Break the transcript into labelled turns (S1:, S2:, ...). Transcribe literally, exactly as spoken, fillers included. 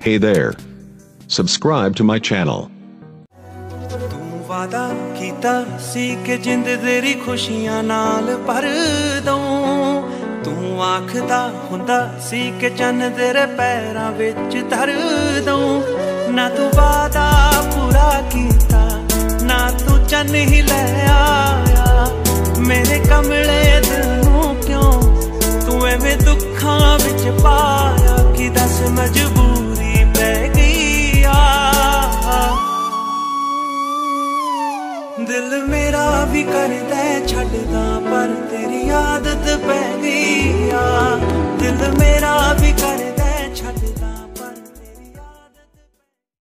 S1: Hey there. Subscribe to my channel.
S2: ਤੂੰ ਵਾਦਾ ਕੀਤਾ ਸੀ ਕਿ ਜਿੰਦ ਤੇਰੀ ਖੁਸ਼ੀਆਂ ਨਾਲ ਭਰ ਦਊਂ। ਤੂੰ ਆਖਦਾ ਹੁੰਦਾ ਸੀ ਕਿ ਚੰਨ ਤੇਰੇ ਪੈਰਾਂ ਵਿੱਚ ਧਰ ਦਊਂ। ਨਾ ਤੂੰ ਵਾਦਾ ਪੂਰਾ ਕੀਤਾ, ਨਾ ਤੂੰ ਚੰਨ ਹੀ ਲੈ ਆਇਆ। ਮੇਰੇ ਕਮਲੇ ਦਿਲ ਨੂੰ ਕਿਉਂ ਤੂੰ ਐਵੇਂ ਦੁੱਖਾਂ ਵਿੱਚ ਪਾਇਆ? ਕਿ ਦੱਸ ਮਜਬੂਰੀ ਪੈ ਗਈ ਆ। ਦਿਲ ਮੇਰਾ ਵੀ ਕਰਦਾ ਛੱਡਦਾ, ਪਰ ਤੇਰੀ ਆਦਤ ਪੈ ਗਈ ਆ। ਦਿਲ ਮੇਰਾ ਵੀ ਕਰਦਾ